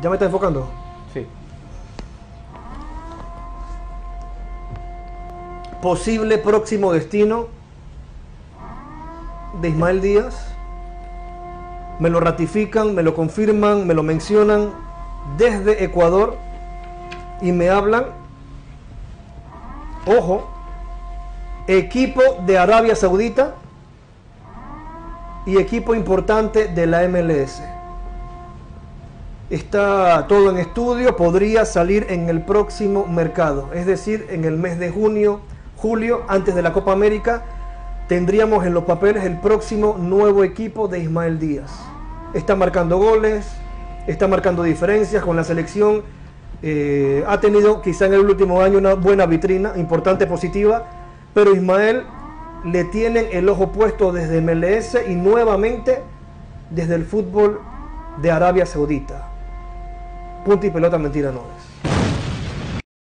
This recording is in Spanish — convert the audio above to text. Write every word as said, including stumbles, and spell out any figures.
¿Ya me está enfocando? Sí. Posible próximo destino de Ismael Díaz. Me lo ratifican, me lo confirman, me lo mencionan desde Ecuador y me hablan, ojo, equipo de Arabia Saudita y equipo importante de la M L S. Está todo en estudio, podría salir en el próximo mercado, es decir, en el mes de junio, julio, antes de la Copa América, tendríamos en los papeles el próximo nuevo equipo de Ismael Díaz. Está marcando goles, está marcando diferencias con la selección, eh, ha tenido quizá en el último año una buena vitrina, importante, positiva, pero Ismael le tienen el ojo puesto desde M L S y nuevamente desde el fútbol de Arabia Saudita. Punto y pelota, mentira no es.